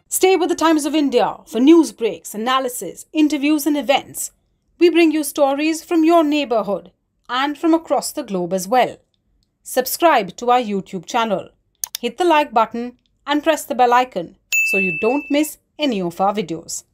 Stay with the Times of India for news breaks, analysis, interviews and events. We bring you stories from your neighborhood and from across the globe as well. Subscribe to our YouTube channel. Hit the like button and press the bell icon so you don't miss any of our videos.